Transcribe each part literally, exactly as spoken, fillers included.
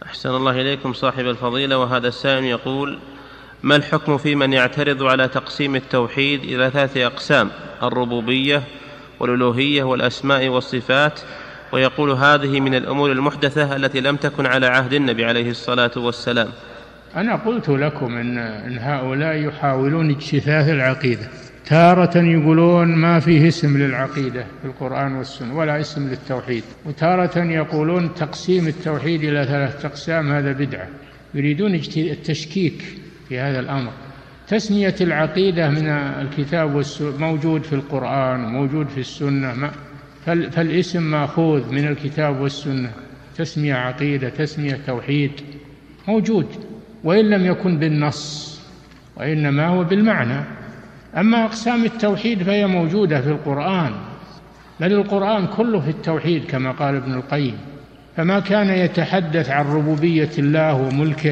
أحسن الله إليكم صاحب الفضيلة. وهذا السائل يقول: ما الحكم في من يعترض على تقسيم التوحيد إلى ثلاثة أقسام: الربوبية والألوهية والأسماء والصفات، ويقول هذه من الأمور المحدثة التي لم تكن على عهد النبي عليه الصلاة والسلام؟ أنا قلت لكم إن, إن هؤلاء يحاولون اجتثاث العقيدة، تارة يقولون ما فيه اسم للعقيدة في القرآن والسنة ولا اسم للتوحيد، وتارة يقولون تقسيم التوحيد إلى ثلاثة أقسام هذا بدعة، يريدون التشكيك في هذا الأمر. تسمية العقيدة من الكتاب والسنة موجود في القرآن وموجود في السنة، فالاسم مأخوذ من الكتاب والسنة، تسمية عقيدة تسمية توحيد موجود، وإن لم يكن بالنص وإنما هو بالمعنى. أما أقسام التوحيد فهي موجودة في القرآن، بل القرآن كله في التوحيد كما قال ابن القيم. فما كان يتحدث عن ربوبية الله وملكه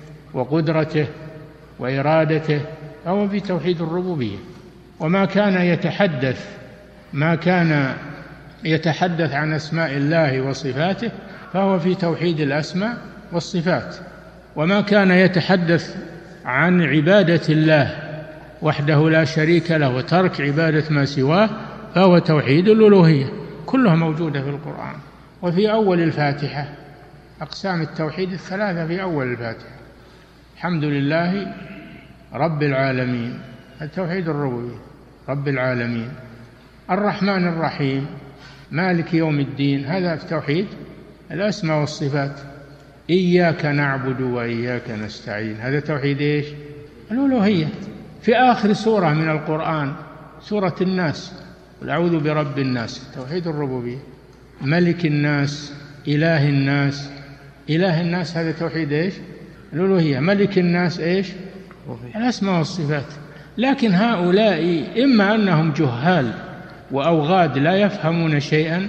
وقدرته وإرادته فهو في توحيد الربوبية، وما كان يتحدث ما كان يتحدث عن أسماء الله وصفاته فهو في توحيد الأسماء والصفات، وما كان يتحدث عن عبادة الله وحده لا شريك له وترك عبادة ما سواه فهو توحيد الألوهية، كلها موجودة في القرآن. وفي أول الفاتحة أقسام التوحيد الثلاثة في أول الفاتحة: الحمد لله رب العالمين، التوحيد الربوبية رب العالمين، الرحمن الرحيم مالك يوم الدين، هذا في توحيد الأسماء والصفات، إياك نعبد وإياك نستعين، هذا توحيد إيش؟ الألوهية. في آخر سورة من القرآن سورة الناس: قل أعوذ برب الناس، توحيد الربوبية. ملك الناس، إله الناس، إله الناس هذا توحيد إيش؟ الألوهية. ملك الناس إيش؟ الأسماء والصفات. لكن هؤلاء إما أنهم جهال وأوغاد لا يفهمون شيئا،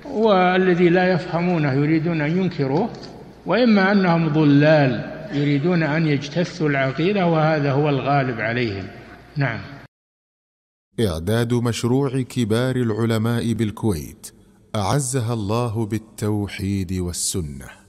والذي لا يفهمونه يريدون أن ينكروه، وإما أنهم ضلال يريدون أن يجتثوا العقيدة، وهذا هو الغالب عليهم. نعم. إعداد مشروع كبار العلماء بالكويت أعزها الله بالتوحيد والسنة.